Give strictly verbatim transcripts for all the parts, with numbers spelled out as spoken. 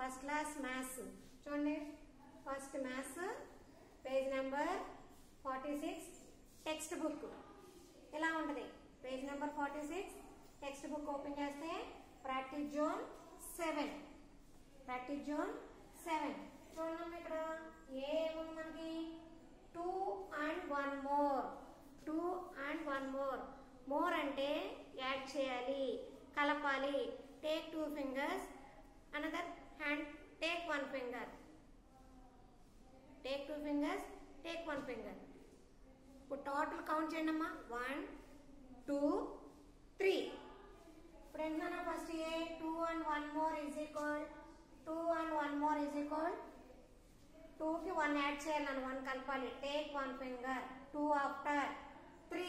First class maths చూడండి. First maths page number forty six text book ఇలా ఉంటుంది. Page number forty six text book open చేస్తే practice zone seven practice zone seven చూడండి. ఇక్కడ ఏముంది మనకి two and one more two and one more more అంటే add చేయాలి, కలపాలి. Take two fingers another hand take one finger take two fingers take one finger. ఇప్పుడు total count చేయండి అమ్మా. One two three. ఇప్పుడు ఏంటన్నా first A two and one more is equal two and one more is equal two కి one add చేయాలి నన్ను one కలపాలి. Take one finger two after three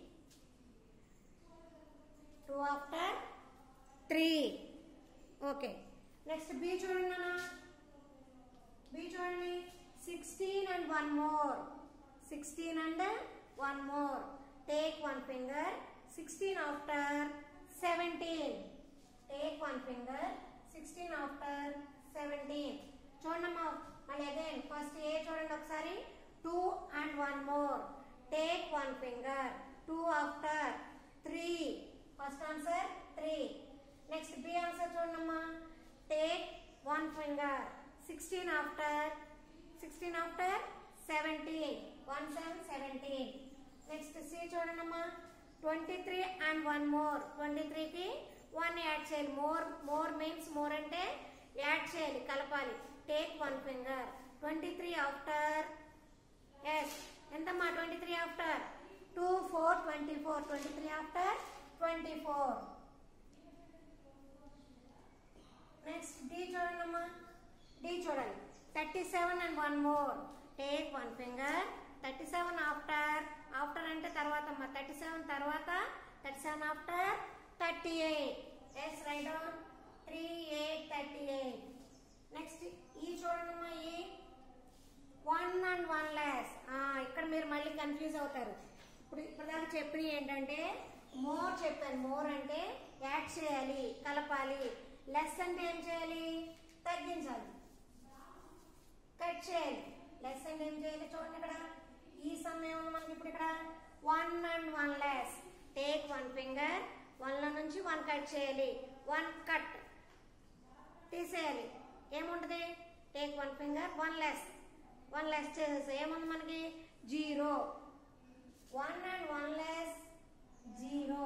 two after three. Okay next B చూడండి నాన్న. B చూడండి sixteen and one more sixteen and one more take one finger sixteen after seventeen take one finger sixteen after seventeen. చూడండి అమ్మా మళ్ళీ again first A చూడండి ఒకసారి two and one more take one finger two after three. First answer three. Next B answer చూడండి అమ్మా. Take one finger sixteen after sixteen after seventeen one seven seventeen. Next C చూడండి అమ్మా. Twenty three and one more twenty త్రీకి one add చేయాలి. More more means more అంటే add చేయాలి, కలపాలి. Take one finger twenty three after yes ఎంతమ్మా twenty three after two four twenty four twenty three after twenty four. Next D చూడండి అమ్మా. D చూడండి thirty seven and one more take one finger thirty seven after after అంటే తర్వాత అమ్మా thirty seven తర్వాత thirty seven after thirty eight. Yes write down three eight thirty eight. Next E చూడండి అమ్మా. ఈ వన్ అండ్ వన్ లెస్ ఇక్కడ మీరు మళ్ళీ కన్ఫ్యూజ్ అవుతారు. ఇప్పుడు ఇప్పటిదాకా చెప్పిన ఏంటంటే మోర్ చెప్పాను. మోర్ అంటే యాడ్ చేయాలి, కలపాలి. లెస్ అంటే ఏం చేయాలి, తగ్గించాలి, కట్ చేయాలి. లెస్ అంటే ఏం చేయాలి చూడండి. ఇక్కడ ఈ సమయం మనకి ఇప్పుడు ఇక్కడ one and one less take one finger one లో నుంచి వన్ కట్ చేయాలి. వన్ కట్ తీసేయాలి. ఏముంటది take one finger one less one less చేసేసి ఏముంది మనకి zero. One and one less zero.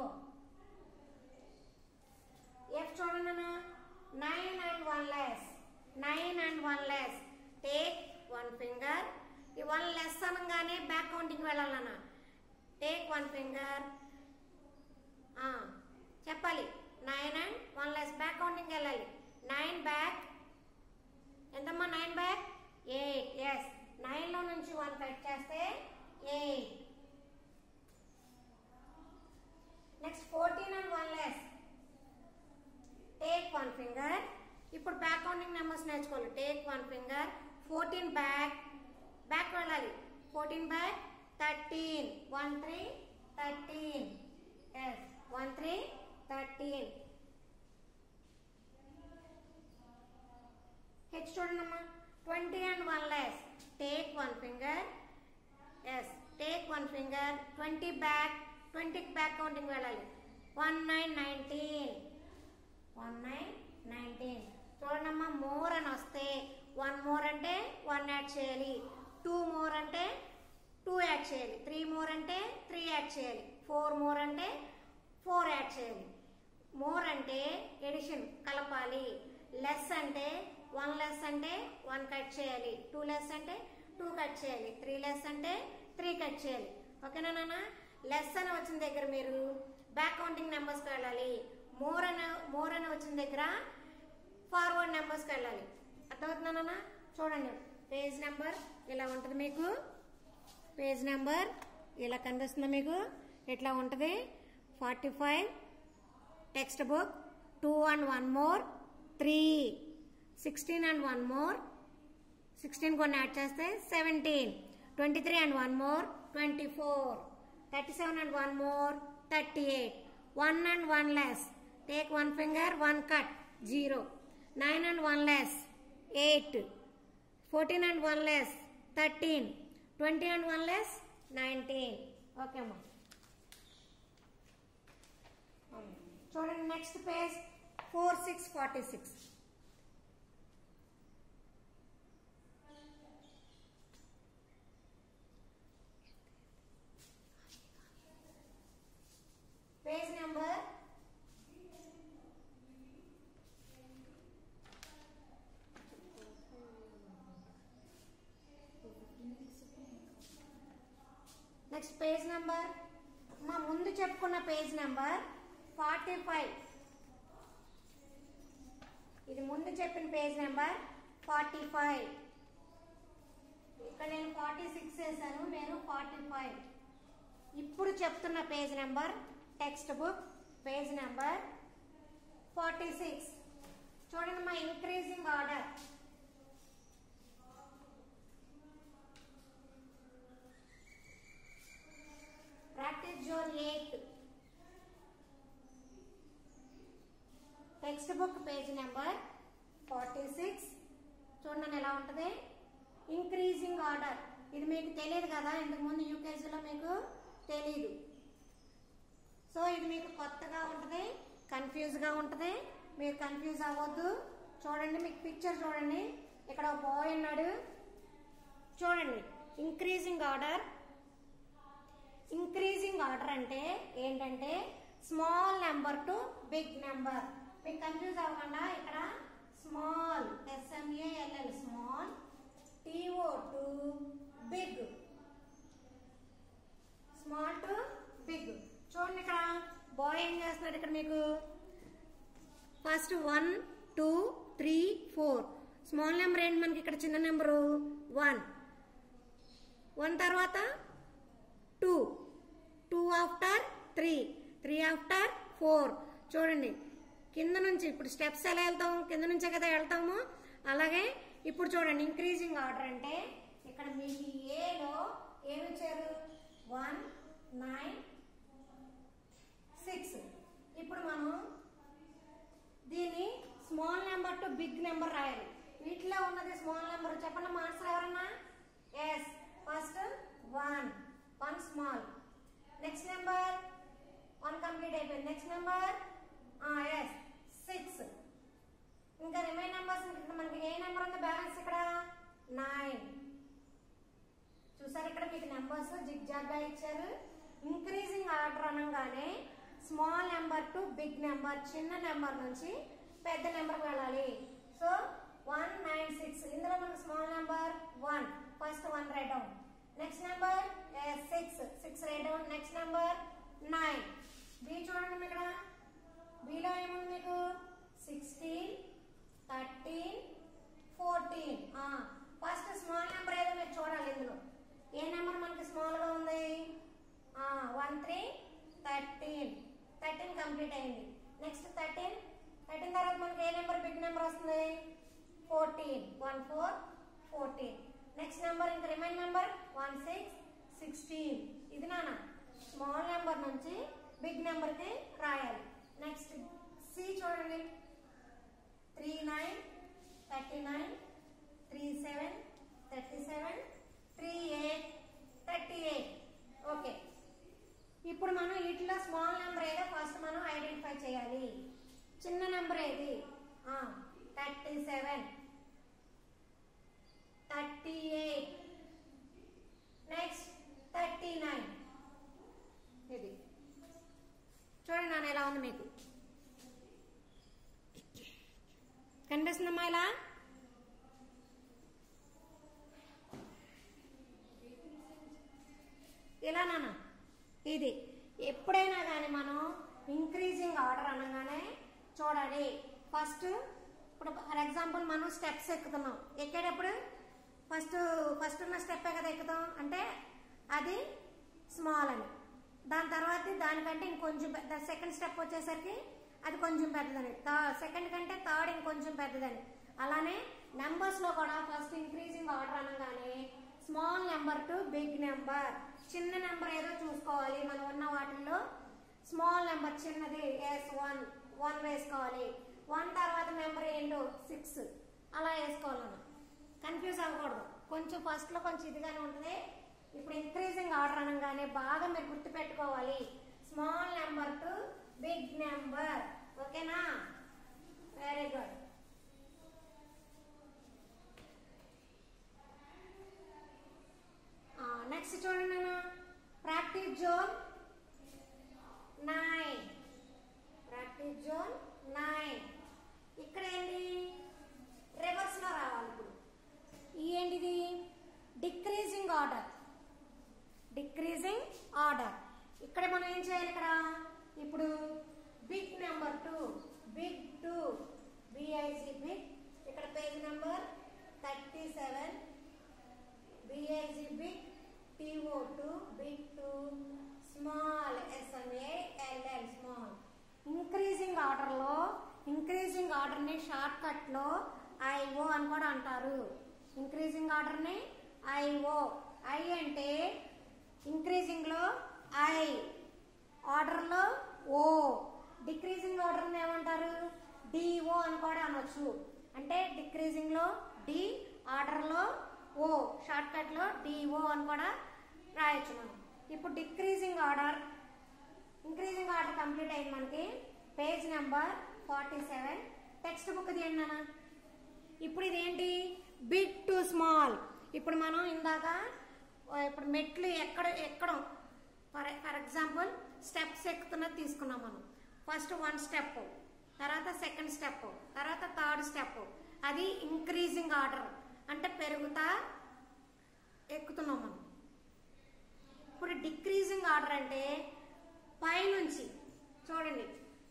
F చూడండి అన్న. Nine and one less nine and one less take one finger ఈ వన్ లెస్ అనగానే బ్యాక్ కౌంటింగ్ వెళ్ళాలన్న. టేక్ వన్ ఫింగర్ చెప్పాలి. Nine and one less back counting వెళ్ళాలి. Nine back ఎంతమ్మా nine back eight. Yes nine లో నుంచి one cut చేస్తే eight. Next fourteen and one less take one finger. ఇప్పుడు back counting numbers నేర్చుకోవాలి. Take one finger fourteen back back వెళ్ళాలి. Fourteen back thirteen one three thirteen. Yes one three thirteen. H చూడండి అమ్మా. Twenty and one less take one finger. Yes take one finger twenty back ట్వంటీకి back counting వెళ్ళాలి. One nine nineteen one nine nineteen. చూడండి అమ్మా more అని వస్తే one more అంటే one add చేయాలి. టూ మోర్ అంటే టూ యాడ్ చేయాలి. త్రీ మోర్ అంటే త్రీ యాడ్ చేయాలి. ఫోర్ మోర్ అంటే ఫోర్ యాడ్ చేయాలి. మోర్ అంటే ఎడిషన్, కలపాలి. లెస్ అంటే వన్ లెస్ అంటే వన్ కట్ చేయాలి. టూ లెస్ అంటే టూ కట్ చేయాలి. త్రీ లెస్ అంటే త్రీ కట్ చేయాలి. ఓకేనా నాన్న. లెస్ అని వచ్చిన దగ్గర మీరు బ్యాక్ కౌంటింగ్ నెంబర్స్కి వెళ్ళాలి. మోర్ అని మోర్ అని వచ్చిన దగ్గర ఫార్వర్డ్ నెంబర్స్కి వెళ్ళాలి. అర్థమవుతుందా నాన్న. చూడండి పేజ్ నెంబర్ ఇలా ఉంటుంది మీకు. పేజ్ నెంబర్ ఇలా కనిపిస్తుంది మీకు. ఇట్లా ఉంటుంది. Forty five text book two and one more three. Sixteen and one more sixteen కొన్ని యాడ్ చేస్తే seventeen. Twenty three and one more twenty four. Thirty seven and one more thirty eight. One and one less take one finger one cut zero. Nine and one less eight, fourteen and one less thirteen, twenty and one less nineteen. Okay అమ్మా, చూడండి next page four six forty six. Page number next page number మా ముందు చెప్పుకున్న page number forty five. ఇది ముందు చెప్పిన page number forty five. ఇక్కడ నేను ఫార్టీ సిక్స్ వేసాను, నేను ఫార్టీ ఫైవ్. ఇప్పుడు చెప్తున్న page number text book page number forty six. చూడండి మా increasing order. Practice zone eight, text book page number forty six. చూడండి ఎలా ఉంటుంది ఇంక్రీజింగ్ ఆర్డర్. ఇది మీకు తెలియదు కదా, ఇంతకుముందు యూకేజీలో మీకు తెలీదు. సో ఇది మీకు కొత్తగా ఉంటుంది, కన్ఫ్యూజ్గా ఉంటుంది. మీరు కన్ఫ్యూజ్ అవ్వద్దు. చూడండి మీకు పిక్చర్ చూడండి, ఇక్కడ ఒక బాయ్ ఉన్నాడు. చూడండి ఇంక్రీజింగ్ ఆర్డర్. ఇంక్రీజింగ్ ఆర్డర్ అంటే ఏంటంటే small number to big number. మీకు కన్ఫ్యూజ్ అవ్వకుండా ఇక్కడ small S M A L L small, T O to big, small to big. చూడండి ఇక్కడ బాయ్ ఏం చేస్తున్నాడు, ఇక్కడ మీకు first one two three four small number ఏంటి మనకి ఇక్కడ చిన్న నెంబరు వన్. వన్ తర్వాత two, two after three, three after four. చూడండి కింద నుంచి ఇప్పుడు స్టెప్స్ ఎలా వెళ్తాము, కింద నుంచే కదా వెళ్తాము. అలాగే ఇప్పుడు చూడండి ఇంక్రీజింగ్ ఆర్డర్ అంటే ఇక్కడ మీకు ఏలో ఏమి ఇచ్చారు వన్ నైన్ సిక్స్. ఇప్పుడు మనం దీన్ని small number to big number రాయాలి. వీటిలో ఉన్నది స్మాల్ నెంబర్ చెప్పండి మాస్టర్ ఎవరన్నా. Yes, first one, one small. Next number one complete అయిపోయింది. Next number yes six. ఇంకా రిమైన్ నెంబర్స్ మనకి ఏ నెంబర్ ఉందో బ్యాలెన్స్ ఇక్కడ నైన్. చూసారు ఇక్కడ మీకు నెంబర్స్ జిగ్ జాగ్ గా ఇచ్చారు. ఇంక్రీజింగ్ ఆర్డర్ అనగానే small number to big number, చిన్న నెంబర్ నుంచి పెద్ద నెంబర్ వెళ్ళాలి. సో వన్ నైన్ సిక్స్, ఇందులో మనకు small number one, first one right down. Next number six, six right down. Next number nine. B చూడండి ఇక్కడ బిలో ఏముంది మీకు sixteen, thirteen, fourteen. First small number ఏదో మీరు చూడాలి. ఇందులో ఏ నెంబర్ మనకి స్మాల్ గా ఉంది one three thirteen. Thirteen complete అయింది. నెక్స్ట్ థర్టీన్, థర్టీన్ తర్వాత మనకి ఏ నెంబర్ బిగ్ నెంబర్ వస్తుంది fourteen, one four fourteen. Next number ఇంకా remain number one six sixteen. ఇది నాన్న స్మాల్ నెంబర్ నుంచి బిగ్ నెంబర్ కి రాయాలి. నెక్స్ట్ సి చూడండి three nine thirty nine, three seven thirty seven, three eight thirty eight. Okay, ఇప్పుడు మనం వీటిలో స్మాల్ నెంబర్ ఏదో ఫస్ట్ మనం ఐడెంటిఫై చేయాలి. చిన్న నెంబర్ ఏది thirty seven, thirty eight, next thirty nine. ఇది చూడండి నాన్న ఎలా ఉంది మీకు కనిపిస్తుందమ్మా ఇలా. ఇలా నాన్న ఇది ఎప్పుడైనా కానీ మనం ఇంక్రీజింగ్ ఆర్డర్ అనగానే చూడాలి. ఫస్ట్ ఇప్పుడు ఫర్ ఎగ్జాంపుల్ మనం స్టెప్స్ ఎక్కుతున్నాం. ఎక్కేటప్పుడు ఫస్ట్ ఫస్ట్ ఉన్న స్టెప్పే కదా ఎక్కుతాం, అంటే అది స్మాల్ అని. దాని తర్వాత దానికంటే ఇంకొంచెం పెద్ద సెకండ్ స్టెప్ వచ్చేసరికి అది కొంచెం పెద్దదని, సెకండ్ కంటే థర్డ్ ఇంకొంచెం పెద్దదని. అలానే నెంబర్స్లో కూడా ఫస్ట్ ఇంక్రీజింగ్ ఆర్డర్ అనగానే small number to big number. చిన్న నెంబర్ ఏదో చూసుకోవాలి. మనం ఉన్న వాటిల్లో స్మాల్ నెంబర్ చిన్నది ఎస్ వన్, వన్ వేసుకోవాలి. వన్ తర్వాత నెంబర్ ఏంటో సిక్స్, అలా వేసుకోవాలన్నా, కన్ఫ్యూజ్ అవ్వకూడదు. కొంచెం ఫస్ట్లో కొంచెం ఇదిగానే ఉంటుంది. ఇప్పుడు ఇంక్రీజింగ్ ఆర్డర్ అనగానే బాగా మీరు గుర్తుపెట్టుకోవాలి, small number to big number. ఓకేనా? Very good. నెక్స్ట్ చూడండి, practice zone nine. Practice zone nine. ఇక్కడ ఏంటి, రివర్స్ లో రావాలి. ఇప్పుడు ఏంటిది, డిక్రీజింగ్ ఆర్డర్. Decreasing order. ఇక్కడ మనం ఏం చేయాలి, ఇక్కడ ఇప్పుడు big number to big to B I C big. ఇక్కడ page number thirty seven. B I C big, T O to big to, small S M A L L small. Increasing order లో ఇంక్రీజింగ్ ఆర్డర్ ని షార్ట్ కట్ లో ఐఓ అని కూడా అంటారు. ఇంక్రీజింగ్ ఆర్డర్ ని ఐఓ. ఐ అంటే increasing లో ఐ, ఆర్డర్ లో ఓ. డిక్రీజింగ్ ఆర్డర్ ని ఏమంటారు, డిఓ అని కూడా అనొచ్చు. అంటే డిక్రీజింగ్ లో డి, ఆర్డర్ లో ఓ, షార్ట్ కట్ లో డిఓ అని కూడా రాయొచ్చు మనం. ఇప్పుడు decreasing order, increasing order complete అయింది మనకి. Page number forty seven. Text book తీయండి నాన్న. ఇప్పుడు ఇదేంటి, బిగ్ టు స్మాల్. ఇప్పుడు మనం ఇందాక ఇప్పుడు మెట్లు ఎక్కడ ఎక్కడం, ఫర్ ఫర్ ఎగ్జాంపుల్ స్టెప్స్ ఎక్కుతున్నది తీసుకున్నాం మనం. ఫస్ట్ వన్ స్టెప్, తర్వాత సెకండ్ స్టెప్, తర్వాత థర్డ్ స్టెప్. అది ఇంక్రీజింగ్ ఆర్డర్, అంటే పెరుగుతా ఎక్కుతున్నాం మనం. ఇప్పుడు డిక్రీజింగ్ ఆర్డర్ అంటే పైనుంచి చూడండి,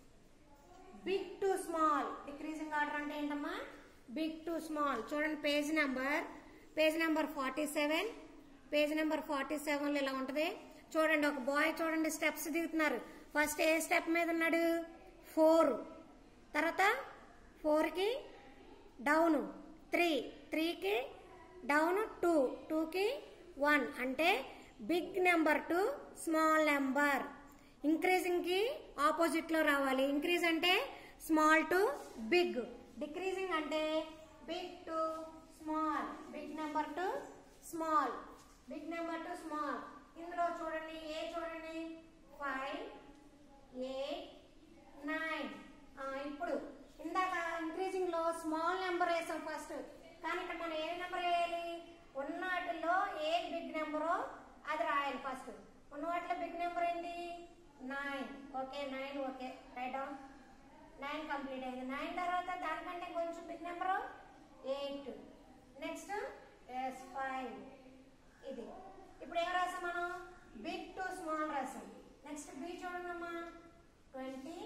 big to small. Decreasing order అంటే ఏంటమ్మా, బిగ్ టు స్మాల్. చూడండి page number page number forty seven. Page number forty సెవెన్లో ఇలా ఉంటుంది. చూడండి, ఒక బాయ్ చూడండి స్టెప్స్ దిగుతున్నారు. ఫస్ట్ ఏ స్టెప్ మీద ఉన్నాడు, ఫోర్. తర్వాత ఫోర్కి డౌన్ త్రీ, త్రీకి డౌన్ టూ, టూకి వన్. అంటే big number to small number. ఇంక్రీజింగ్కి ఆపోజిట్లో రావాలి. ఇంక్రీజ్ అంటే స్మాల్ టు బిగ్. డిక్రీజింగ్ అంటే big to small. Big number to small. Big number to small. ఇందులో చూడండి, ఏ చూడండి, ఫైవ్, ఎయిట్, నైన్. ఇప్పుడు ఇందాక ఇంక్రీజింగ్ లో స్మాల్ నెంబర్ వేసాం ఫస్ట్, కానీ ఇక్కడ మనం ఏ నెంబర్ వేయాలి, ఉన్న వాటిలో ఏ బిగ్ నెంబరో అది రాయాలి ఫస్ట్. ఉన్న వాటిలో బిగ్ నెంబర్ ఏంటి, nine. Okay, nine. Okay, right down. Nine complete అయింది. నైన్ తర్వాత దానికంటే కొంచెం big number eight. Next yes five. ఇది ఇప్పుడు ఏం రాసాం మనం, బిగ్ టు స్మాల్ రాసాం. నెక్స్ట్ బి చూడండమ్మా, twenty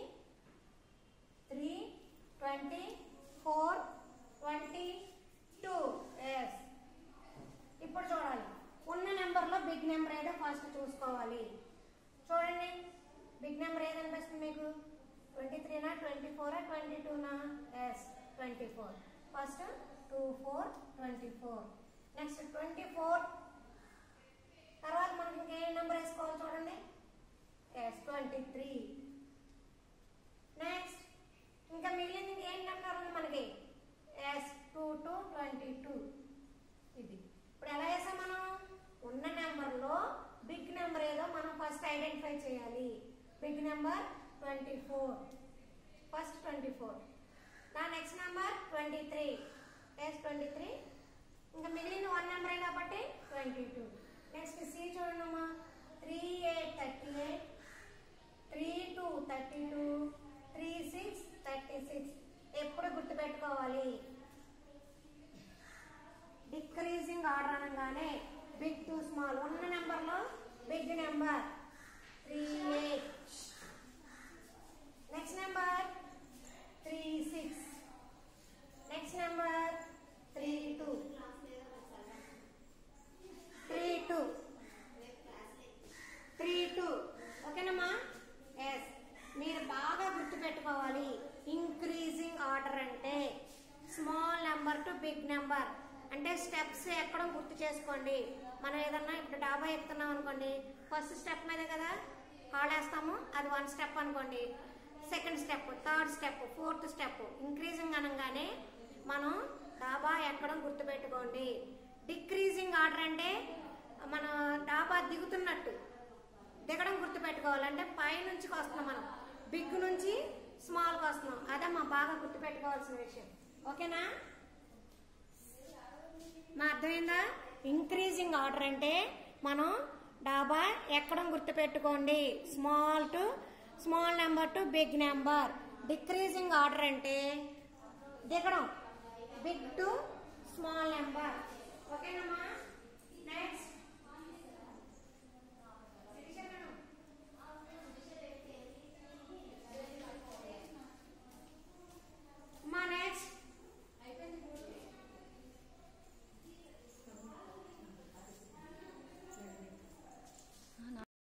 three, twenty four, twenty two. Yes. ఇప్పుడు చూడాలి, ఉన్న నెంబర్లో బిగ్ నెంబర్ ఏదో ఫస్ట్ చూసుకోవాలి. చూడండి, బిగ్ నెంబర్ ఏది అనిపిస్తుంది మీకు, ట్వంటీ త్రీనా, ట్వంటీ ఫోరా, ట్వంటీ టూనా? Yes, twenty four. First two four twenty four. Next twenty four తర్వాత మనకి ఇంకే నెంబర్ వేసుకోవాలి చూడండి, ఎస్ ట్వంటీ త్రీ. నెక్స్ట్ ఇంకా మిగిలింది ఇంకేం నెంబర్ ఉంది మనకి, yes two two twenty two. ఇది ఇప్పుడు ఎలా వేసాం మనం, ఉన్న నెంబర్లో బిగ్ నెంబర్ ఏదో మనం ఫస్ట్ ఐడెంటిఫై చేయాలి. Big number twenty four. First twenty four. నా next number twenty three. Yes twenty three. ఇంకా మిగిలిన వన్ నెంబరే కాబట్టి ట్వంటీ టూ. నెక్స్ట్ సి చూడమ్మా, three eight thirty eight, three two thirty two, three six thirty six. ఎప్పుడు గుర్తుపెట్టుకోవాలి, decreasing order అనగానే big to small. ఉన్న నెంబర్లో big number three eight. Next number three six. Next number three two. Three two three two. ఓకేనమ్మా? Yes. మీరు బాగా గుర్తుపెట్టుకోవాలి, increasing order అంటే small number to big number. అంటే స్టెప్స్ ఎక్కడం గుర్తు చేసుకోండి. మనం ఏదన్నా ఇప్పుడు డాబా ఎక్కుతున్నాం అనుకోండి, ఫస్ట్ స్టెప్ మీద కదా కాలేస్తాము, అది వన్ స్టెప్ అనుకోండి. Second step, third step, fourth step. Increasing అనగానే మనం డాబా ఎక్కడం గుర్తుపెట్టుకోండి. డిక్రీజింగ్ ఆర్డర్ అంటే మనం డాబా దిగుతున్నట్టు దిగడం గుర్తుపెట్టుకోవాలంటే పై నుంచి వస్తున్నాం, మనం బిగ్ నుంచి స్మాల్కి వస్తున్నాం. అదే మా బాగా గుర్తుపెట్టుకోవాల్సిన విషయం. ఓకేనా? మా అర్థమైందా? ఇంక్రీజింగ్ ఆర్డర్ అంటే మనం డాబా ఎక్కడం గుర్తుపెట్టుకోండి, small to small number to big number. Decreasing order అంటే దిగడం, బిగ్ టు స్మాల్ నెంబర్. ఓకేనమ్మా? నెక్స్ట్